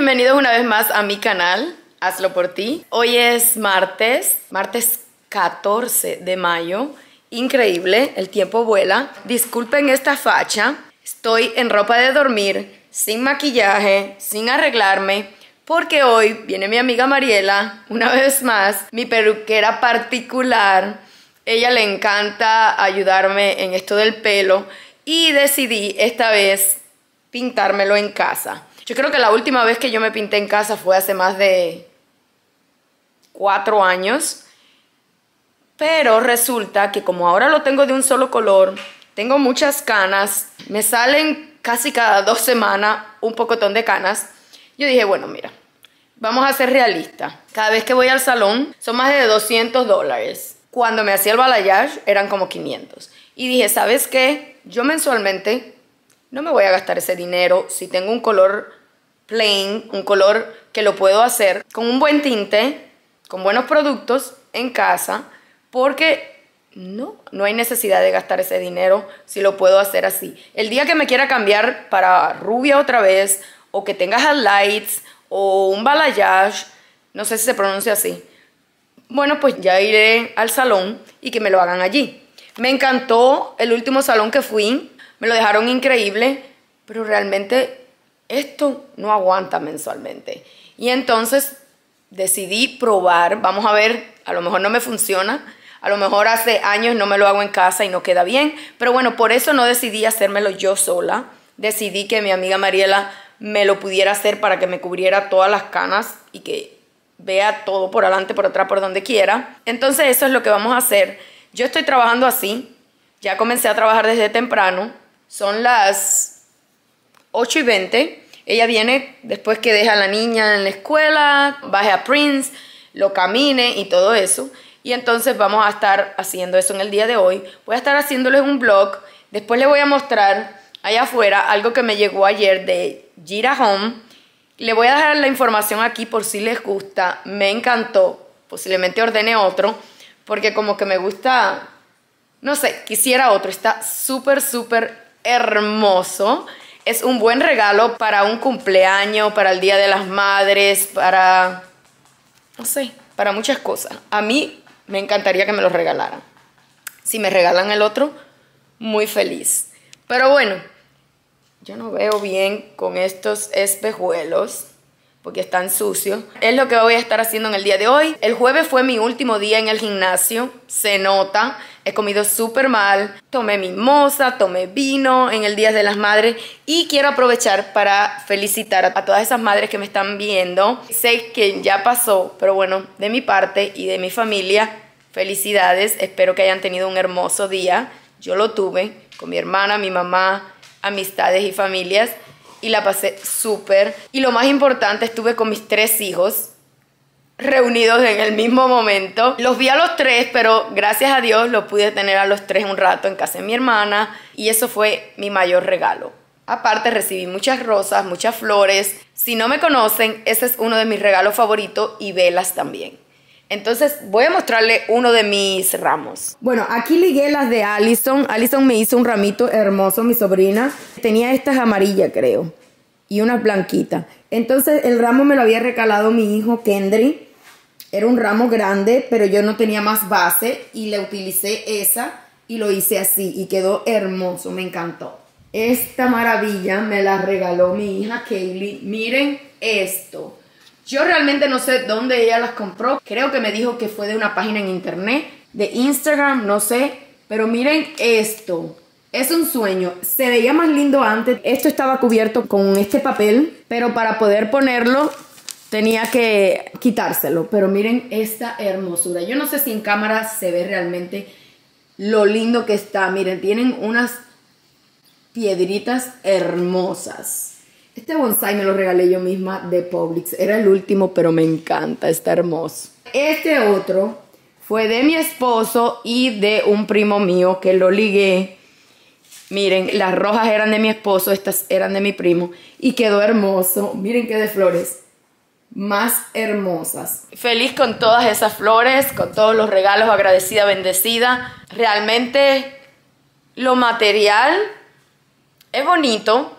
bienvenidos una vez más a mi canal, Hazlo por ti. Hoy es martes 14 de mayo. Increíble, el tiempo vuela. Disculpen esta facha, estoy en ropa de dormir, sin maquillaje, sin arreglarme, porque hoy viene mi amiga Mariela, una vez más, mi peluquera particular. Ella le encanta ayudarme en esto del pelo y decidí esta vez pintármelo en casa. Yo creo que la última vez que yo me pinté en casa fue hace más de 4 años. Pero resulta que como ahora lo tengo de un solo color, tengo muchas canas, me salen casi cada 2 semanas un pocotón de canas. Yo dije, bueno, mira, vamos a ser realistas. Cada vez que voy al salón son más de $200. Cuando me hacía el balayage eran como 500. Y dije, ¿sabes qué? Yo mensualmente no me voy a gastar ese dinero si tengo un color plain, un color que lo puedo hacer con un buen tinte, con buenos productos en casa, porque no hay necesidad de gastar ese dinero si lo puedo hacer así. El día que me quiera cambiar para rubia otra vez, o que tenga highlights, o un balayage, no sé si se pronuncia así, bueno, pues ya iré al salón y que me lo hagan allí. Me encantó el último salón que fui, me lo dejaron increíble, pero realmente esto no aguanta mensualmente. Y entonces decidí probar, vamos a ver, a lo mejor no me funciona, a lo mejor hace años no me lo hago en casa y no queda bien, pero bueno, por eso no decidí hacérmelo yo sola. Decidí que mi amiga Mariela me lo pudiera hacer para que me cubriera todas las canas y que vea todo por adelante, por atrás, por donde quiera. Entonces eso es lo que vamos a hacer. Yo estoy trabajando así, ya comencé a trabajar desde temprano, son las 8:20. Ella viene después que deja a la niña en la escuela, baje a Prince, lo camine y todo eso. Y entonces vamos a estar haciendo eso en el día de hoy. Voy a estar haciéndoles un vlog. Después les voy a mostrar allá afuera algo que me llegó ayer de Gira Home. Le voy a dejar la información aquí por si les gusta. Me encantó. Posiblemente ordene otro, porque como que me gusta, no sé, quisiera otro. Está súper hermoso. Es un buen regalo para un cumpleaños, para el Día de las Madres, para, no sé, para muchas cosas. A mí me encantaría que me lo regalaran. Si me regalan el otro, muy feliz. Pero bueno, yo no veo bien con estos espejuelos porque están sucios. Es lo que voy a estar haciendo en el día de hoy. El jueves fue mi último día en el gimnasio. Se nota. He comido súper mal. Tomé mimosa, tomé vino en el Día de las Madres. Y quiero aprovechar para felicitar a todas esas madres que me están viendo. Sé que ya pasó, pero bueno, de mi parte y de mi familia, felicidades. Espero que hayan tenido un hermoso día. Yo lo tuve con mi hermana, mi mamá, amistades y familias. Y la pasé súper. Y lo más importante, estuve con mis 3 hijos reunidos en el mismo momento. Los vi a los 3, pero gracias a Dios los pude tener a los 3 un rato en casa de mi hermana. Y eso fue mi mayor regalo. Aparte recibí muchas rosas, muchas flores. Si no me conocen, ese es uno de mis regalos favoritos, y velas también. Entonces voy a mostrarle uno de mis ramos. Bueno, aquí ligué las de Allison. Allison me hizo un ramito hermoso, mi sobrina. Tenía estas amarillas, creo, y unas blanquitas. Entonces el ramo me lo había recalado mi hijo Kendry. Era un ramo grande, pero yo no tenía más base y le utilicé esa y lo hice así y quedó hermoso, me encantó. Esta maravilla me la regaló mi hija Kaylee. Miren esto. Yo realmente no sé dónde ella las compró. Creo que me dijo que fue de una página en internet, de Instagram, no sé. Pero miren esto. Es un sueño. Se veía más lindo antes. Esto estaba cubierto con este papel, pero para poder ponerlo tenía que quitárselo. Pero miren esta hermosura. Yo no sé si en cámara se ve realmente lo lindo que está. Miren, tienen unas piedritas hermosas. Este bonsai me lo regalé yo misma de Publix. Era el último, pero me encanta. Está hermoso. Este otro fue de mi esposo y de un primo mío que lo ligué. Miren, las rojas eran de mi esposo, estas eran de mi primo. Y quedó hermoso. Miren qué de flores más hermosas. Feliz con todas esas flores, con todos los regalos, agradecida, bendecida. Realmente lo material es bonito,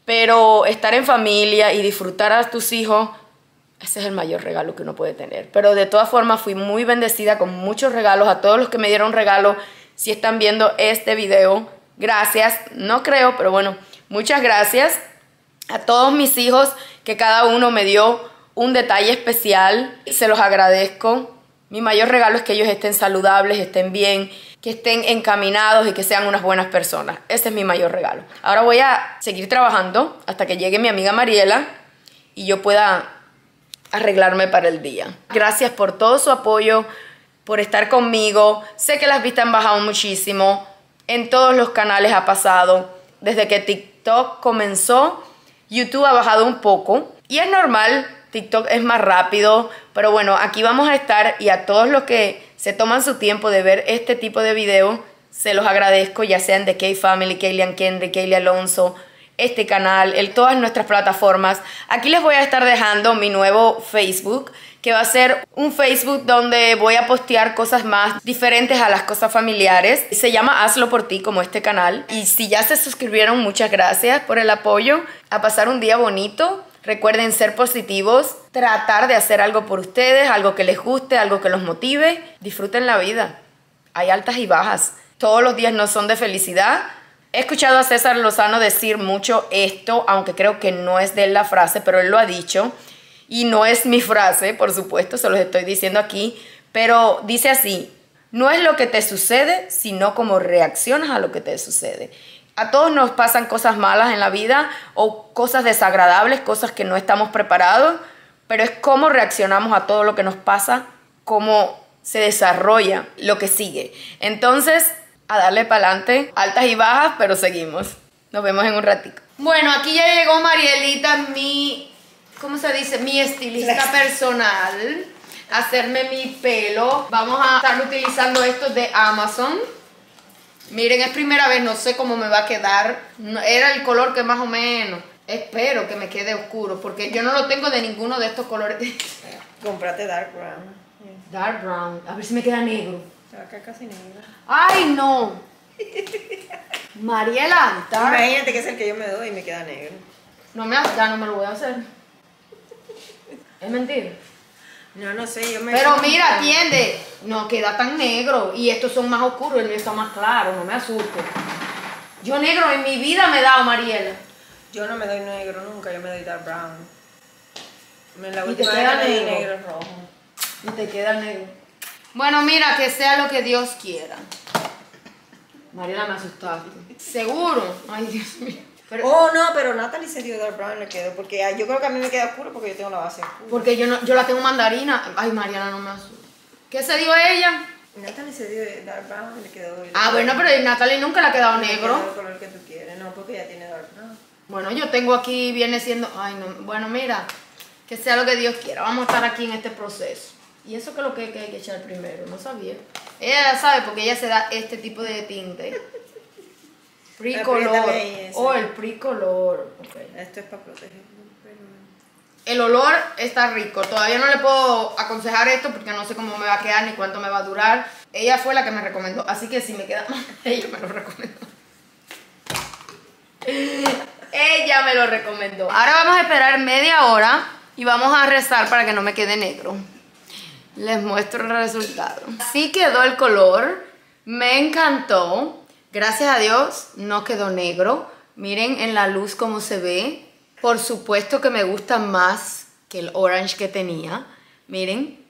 pero estar en familia y disfrutar a tus hijos, ese es el mayor regalo que uno puede tener. Pero de todas formas fui muy bendecida con muchos regalos. A todos los que me dieron regalos, si están viendo este video, gracias. No creo, pero bueno, muchas gracias. A todos mis hijos, que cada uno me dio un detalle especial, se los agradezco. Mi mayor regalo es que ellos estén saludables, estén bien, que estén encaminados y que sean unas buenas personas. Ese es mi mayor regalo. Ahora voy a seguir trabajando hasta que llegue mi amiga Mariela y yo pueda arreglarme para el día. Gracias por todo su apoyo, por estar conmigo. Sé que las vistas han bajado muchísimo. En todos los canales ha pasado. Desde que TikTok comenzó, YouTube ha bajado un poco. Y es normal, TikTok es más rápido. Pero bueno, aquí vamos a estar y a todos los que se toman su tiempo de ver este tipo de videos, se los agradezco, ya sean de K-Family, Kayleigh Kendrick, Kayleigh Alonso, este canal, todas nuestras plataformas. Aquí les voy a estar dejando mi nuevo Facebook, que va a ser un Facebook donde voy a postear cosas más diferentes a las cosas familiares. Se llama Hazlo por ti, como este canal. Y si ya se suscribieron, muchas gracias por el apoyo. A pasar un día bonito. Recuerden ser positivos, tratar de hacer algo por ustedes, algo que les guste, algo que los motive. Disfruten la vida. Hay altas y bajas. Todos los días no son de felicidad. He escuchado a César Lozano decir mucho esto, aunque creo que no es de él la frase, pero él lo ha dicho. Y no es mi frase, por supuesto, se los estoy diciendo aquí. Pero dice así: no es lo que te sucede, sino cómo reaccionas a lo que te sucede. A todos nos pasan cosas malas en la vida o cosas desagradables, cosas que no estamos preparados, pero es cómo reaccionamos a todo lo que nos pasa, cómo se desarrolla lo que sigue. Entonces, a darle para adelante, altas y bajas, pero seguimos. Nos vemos en un ratito. Bueno, aquí ya llegó Marielita, ¿cómo se dice? Mi estilista personal, a hacerme mi pelo. Vamos a estar utilizando esto de Amazon. Miren, es primera vez, no sé cómo me va a quedar. Era el color que más o menos. Espero que me quede oscuro, porque yo no lo tengo de ninguno de estos colores. Cómprate dark brown. Dark brown, a ver si me queda negro. Se va a quedar casi negra. ¡Ay, no! Mariela, dark. Imagínate que es el que yo me doy y me queda negro. Ya no me lo voy a hacer. Es mentira. No sé, yo me... Pero mira, atiende. No queda tan negro. Y estos son más oscuros, el mío está más claro, no me asuste. Yo negro en mi vida me he dado, Mariela. Yo no me doy negro nunca, yo me doy dark brown. La Y te última queda vez me di negro. negro rojo. Y te queda negro. Bueno, mira, que sea lo que Dios quiera. Mariela, me asustaste. ¿Seguro? Ay, Dios mío. Oh, no, pero Natalie se dio dark brown, le quedó. Porque yo creo que a mí me queda oscuro porque yo tengo la base oscura. Porque yo la tengo mandarina. Ay, Mariela, no me asusta. ¿Qué se dio ella? Natalie se dio dark brown y le quedó... Bueno, pero Natalie nunca le ha quedado negro. El color que tú quieres, no, porque ella tiene dark brown. Bueno, yo tengo aquí, viene siendo... Ay, no. Bueno, mira, que sea lo que Dios quiera. Vamos a estar aquí en este proceso. ¿Y eso qué es lo que hay que echar primero? No sabía. Ella sabe porque ella se da este tipo de tinte. Pre-color. Oh, el pre-color. Okay. Esto es para proteger el pelo. El olor está rico. Todavía no le puedo aconsejar esto porque no sé cómo me va a quedar ni cuánto me va a durar. Ella fue la que me recomendó. Así que si me queda mal, ella me lo recomendó. Ella me lo recomendó. Ahora vamos a esperar media hora y vamos a rezar para que no me quede negro. Les muestro el resultado. Así quedó el color. Me encantó. Gracias a Dios no quedó negro. Miren en la luz cómo se ve. Por supuesto que me gusta más que el orange que tenía. Miren.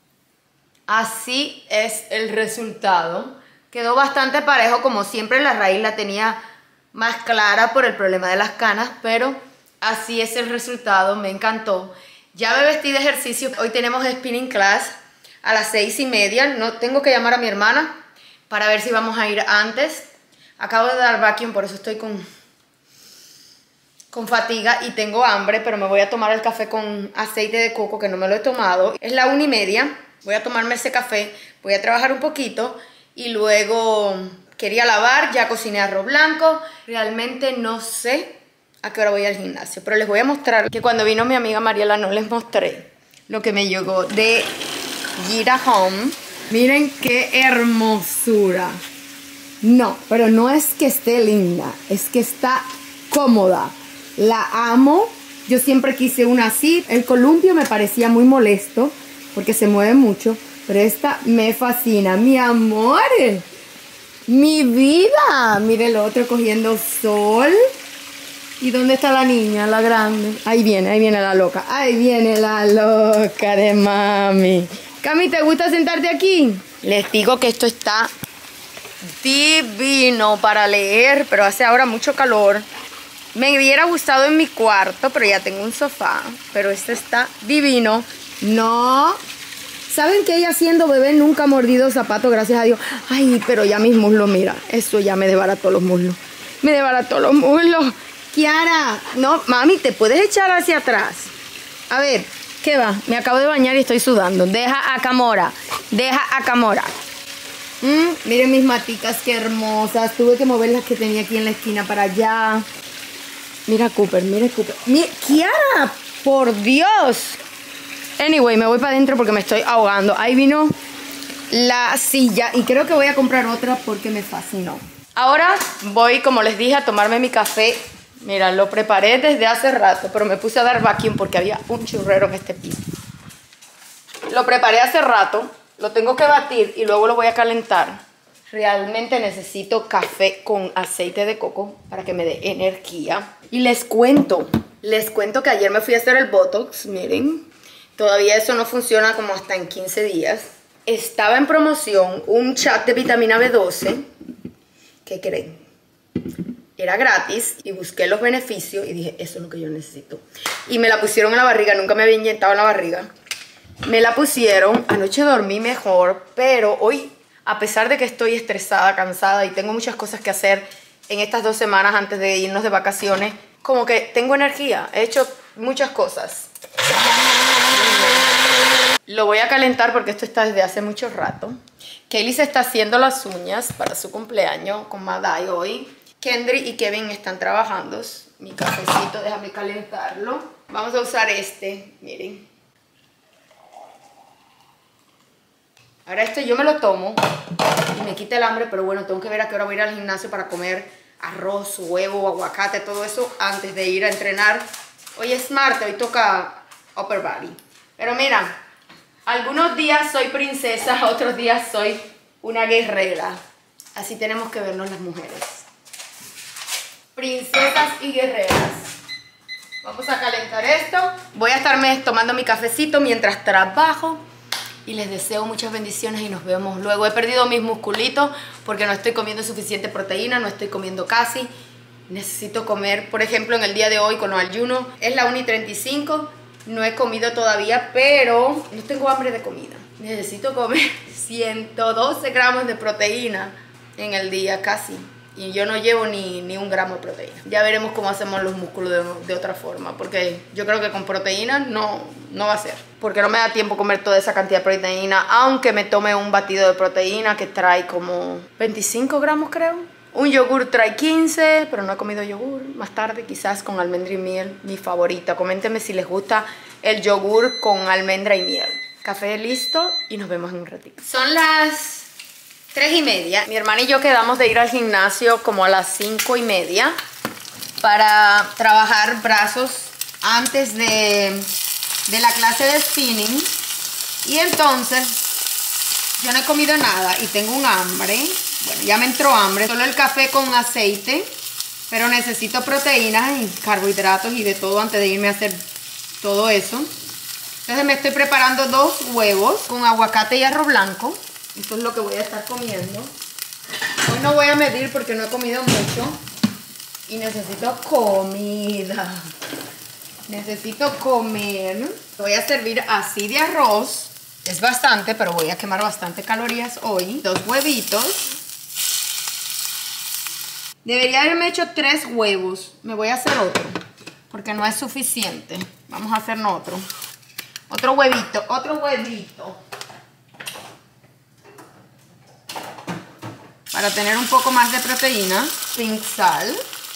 Así es el resultado. Quedó bastante parejo. Como siempre la raíz la tenía más clara por el problema de las canas. Pero así es el resultado. Me encantó. Ya me vestí de ejercicio. Hoy tenemos spinning class a las 6:30. No tengo que llamar a mi hermana para ver si vamos a ir antes. Acabo de dar vacuum, por eso estoy con fatiga y tengo hambre, pero me voy a tomar el café con aceite de coco, que no me lo he tomado. Es la 1:30. Voy a tomarme ese café, voy a trabajar un poquito y luego quería lavar, ya cociné arroz blanco. Realmente no sé a qué hora voy al gimnasio, pero les voy a mostrar que cuando vino mi amiga Mariela no les mostré lo que me llegó de Gira Home. Miren qué hermosura. No, pero no es que esté linda, es que está cómoda. La amo. Yo siempre quise una así. El columpio me parecía muy molesto porque se mueve mucho. Pero esta me fascina. Mi amor. Mi vida. Mire el otro cogiendo sol. ¿Y dónde está la niña, la grande? Ahí viene la loca. Ahí viene la loca de mami. Cami, ¿te gusta sentarte aquí? Les digo que esto está divino para leer, pero hace ahora mucho calor. Me hubiera gustado en mi cuarto, pero ya tengo un sofá. Pero este está divino. No. ¿Saben que ella siendo bebé nunca ha mordido zapatos, gracias a Dios? Ay, pero ya mis muslos, mira. Eso ya me desbarató los muslos. Me desbarató los muslos. Kiara, no, mami, ¿te puedes echar hacia atrás? A ver, ¿qué va? Me acabo de bañar y estoy sudando. Deja a Camora. Deja a Camora. Miren mis maticas, qué hermosas. Tuve que mover las que tenía aquí en la esquina para allá. Mira Cooper, mira Cooper. Mira, Kiara, por Dios. Anyway, me voy para adentro porque me estoy ahogando. Ahí vino la silla y creo que voy a comprar otra porque me fascinó. Ahora voy, como les dije, a tomarme mi café. Mira, lo preparé desde hace rato, pero me puse a dar vacuum porque había un churrero en este piso. Lo preparé hace rato, lo tengo que batir y luego lo voy a calentar. Realmente necesito café con aceite de coco para que me dé energía. Y les cuento que ayer me fui a hacer el Botox, miren. Todavía eso no funciona como hasta en 15 días. Estaba en promoción un shot de vitamina B12. ¿Qué creen? Era gratis y busqué los beneficios y dije, eso es lo que yo necesito. Y me la pusieron en la barriga, nunca me había inyectado en la barriga. Me la pusieron, anoche dormí mejor, pero hoy, a pesar de que estoy estresada, cansada y tengo muchas cosas que hacer en estas 2 semanas antes de irnos de vacaciones, como que tengo energía, he hecho muchas cosas. Lo voy a calentar porque esto está desde hace mucho rato. Kaylee se está haciendo las uñas para su cumpleaños con Madai hoy. Kendry y Kevin están trabajando. Mi cafecito, déjame calentarlo. Vamos a usar este, miren. Ahora este yo me lo tomo y me quita el hambre, pero bueno, tengo que ver a qué hora voy a ir al gimnasio para comer arroz, huevo, aguacate, todo eso antes de ir a entrenar. Hoy es martes, hoy toca upper body. Pero mira, algunos días soy princesa, otros días soy una guerrera. Así tenemos que vernos las mujeres. Princesas y guerreras. Vamos a calentar esto. Voy a estarme tomando mi cafecito mientras trabajo. Y les deseo muchas bendiciones y nos vemos luego. He perdido mis musculitos porque no estoy comiendo suficiente proteína, no estoy comiendo casi. Necesito comer, por ejemplo, en el día de hoy con los ayunos. Es la 1:35. No he comido todavía, pero no tengo hambre de comida. Necesito comer 112 gramos de proteína en el día casi. Y yo no llevo ni 1 gramo de proteína. Ya veremos cómo hacemos los músculos de otra forma. Porque yo creo que con proteína no va a ser. Porque no me da tiempo comer toda esa cantidad de proteína. Aunque me tome un batido de proteína que trae como 25 gramos creo. Un yogur trae 15, pero no he comido yogur. Más tarde quizás con almendra y miel, mi favorita. Coméntenme si les gusta el yogur con almendra y miel. Café listo y nos vemos en un ratito. Son las 3:30. Mi hermana y yo quedamos de ir al gimnasio como a las 5:30 para trabajar brazos antes de la clase de spinning. Y entonces yo no he comido nada y tengo un hambre. Bueno, ya me entró hambre. Solo el café con aceite, pero necesito proteínas y carbohidratos y de todo antes de irme a hacer todo eso. Entonces me estoy preparando 2 huevos con aguacate y arroz blanco. Esto es lo que voy a estar comiendo. Hoy no voy a medir porque no he comido mucho. Y necesito comida. Necesito comer. Voy a servir así de arroz. Es bastante, pero voy a quemar bastante calorías hoy. 2 huevitos. Debería haberme hecho 3 huevos. Me voy a hacer otro, porque no es suficiente. Vamos a hacer otro. Otro huevito, otro huevito. Para tener un poco más de proteína. Sin sal.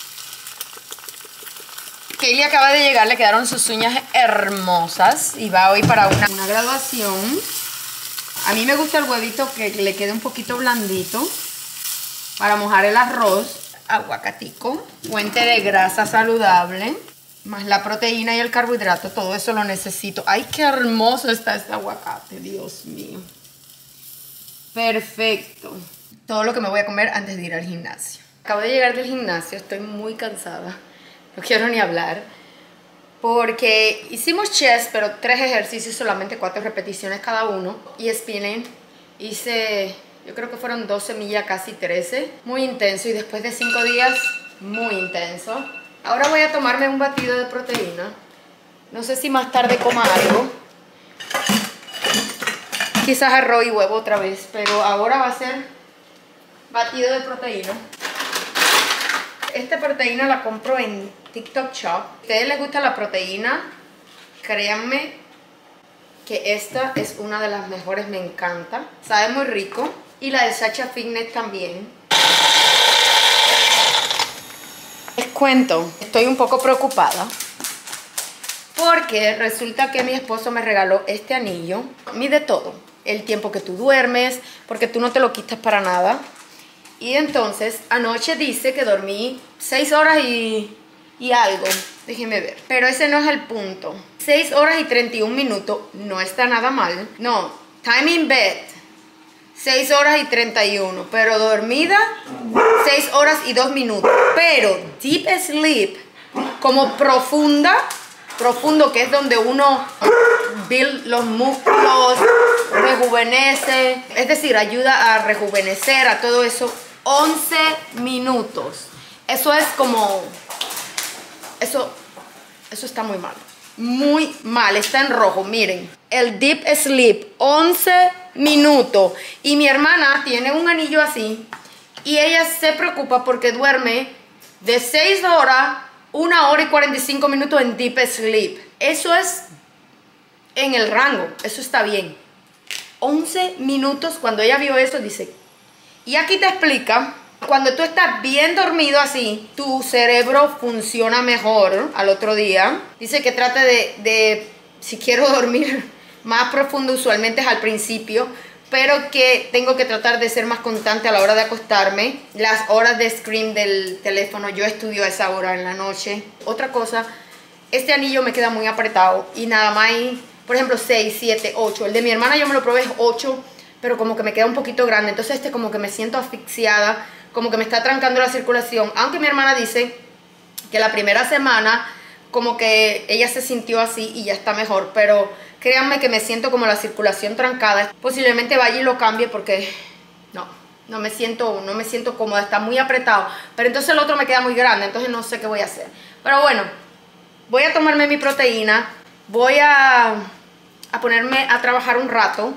Kaylee acaba de llegar, le quedaron sus uñas hermosas. Y va hoy para una graduación. A mí me gusta el huevito que le quede un poquito blandito. Para mojar el arroz. Aguacatico, fuente de grasa saludable. más la proteína y el carbohidrato, todo eso lo necesito. ¡Ay, qué hermoso está este aguacate! Dios mío. Perfecto. Todo lo que me voy a comer antes de ir al gimnasio. Acabo de llegar del gimnasio, estoy muy cansada. No quiero ni hablar. Porque hicimos chest, pero 3 ejercicios, solamente 4 repeticiones cada uno. Y spinning, hice, yo creo que fueron 12 millas, casi 13. Muy intenso y después de 5 días, muy intenso. Ahora voy a tomarme un batido de proteína. No sé si más tarde coma algo. Quizás arroz y huevo otra vez, pero ahora va a ser batido de proteína. Esta proteína la compro en TikTok Shop. Si a ustedes les gusta la proteína, créanme que esta es una de las mejores, me encanta. Sabe muy rico. Y la de Sacha Fitness también. Les cuento, estoy un poco preocupada porque resulta que mi esposo me regaló este anillo. Mide todo, el tiempo que tú duermes, porque tú no te lo quitas para nada. Y entonces anoche dice que dormí 6 horas y algo, déjenme ver. Pero ese no es el punto. 6 horas y 31 minutos no está nada mal. No, time in bed 6 horas y 31, pero dormida 6 horas y 2 minutos. Pero deep sleep, como profundo, que es donde uno build los músculos, rejuvenece, es decir, ayuda a rejuvenecer, a todo eso. 11 minutos. Eso es como... Eso está muy mal. Muy mal, está en rojo, miren. El deep sleep, 11 minutos. Y mi hermana tiene un anillo así. Y ella se preocupa porque duerme de 6 horas, 1 hora y 45 minutos en deep sleep. Eso es en el rango, eso está bien. 11 minutos, cuando ella vio eso, dice... Y aquí te explica, cuando tú estás bien dormido así, tu cerebro funciona mejor al otro día. Dice que trate de si quiero dormir más profundo, usualmente es al principio, pero que tengo que tratar de ser más constante a la hora de acostarme. Las horas de screen del teléfono, yo estudio a esa hora en la noche. Otra cosa, este anillo me queda muy apretado y nada más hay, por ejemplo, 6, 7, 8. El de mi hermana yo me lo probé, es 8, pero como que me queda un poquito grande. Entonces este como que me siento asfixiada, como que me está trancando la circulación. Aunque mi hermana dice que la primera semana como que ella se sintió así y ya está mejor, pero créanme que me siento como la circulación trancada. Posiblemente vaya y lo cambie porque no me siento cómoda, está muy apretado. Pero entonces el otro me queda muy grande, entonces no sé qué voy a hacer. Pero bueno, voy a tomarme mi proteína, voy a ponerme a trabajar un rato.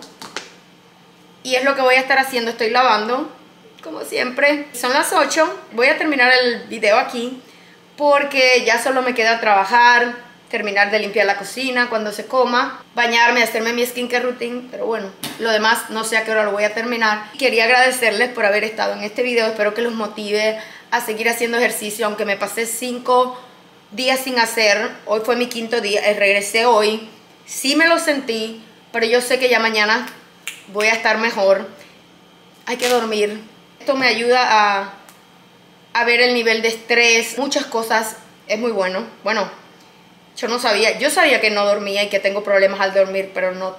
Y es lo que voy a estar haciendo, estoy lavando, como siempre. Son las 8, voy a terminar el video aquí, porque ya solo me queda trabajar, terminar de limpiar la cocina cuando se coma, bañarme, hacerme mi skincare routine, pero bueno, lo demás no sé a qué hora lo voy a terminar. Quería agradecerles por haber estado en este video, espero que los motive a seguir haciendo ejercicio, aunque me pasé 5 días sin hacer, hoy fue mi 5.º día, regresé hoy, sí me lo sentí, pero yo sé que ya mañana voy a estar mejor. Hay que dormir. Esto me ayuda a ver el nivel de estrés, muchas cosas, es muy bueno. Bueno, yo sabía que no dormía y que tengo problemas al dormir, pero no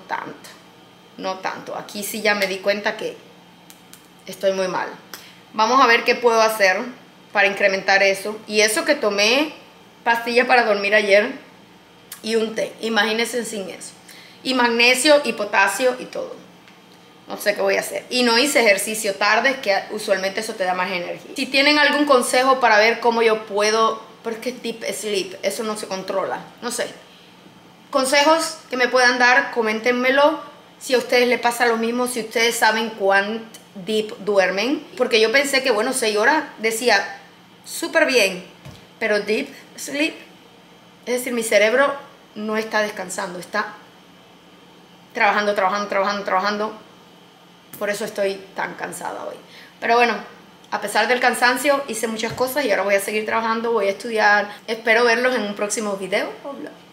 tanto. Aquí sí ya me di cuenta que estoy muy mal. Vamos a ver qué puedo hacer para incrementar eso. Y eso que tomé pastilla para dormir ayer y un té, imagínense sin eso. Y magnesio y potasio y todo. No sé qué voy a hacer. Y no hice ejercicio tarde, que usualmente eso te da más energía. Si tienen algún consejo para ver cómo yo puedo... Porque es deep sleep, eso no se controla. No sé. Consejos que me puedan dar, coméntenmelo. Si a ustedes les pasa lo mismo, si ustedes saben cuán deep duermen. Porque yo pensé que, bueno, 6 horas, decía, súper bien. Pero deep sleep, es decir, mi cerebro no está descansando, está trabajando. Por eso estoy tan cansada hoy. Pero bueno, a pesar del cansancio, hice muchas cosas y ahora voy a seguir trabajando, voy a estudiar. Espero verlos en un próximo video o vlog.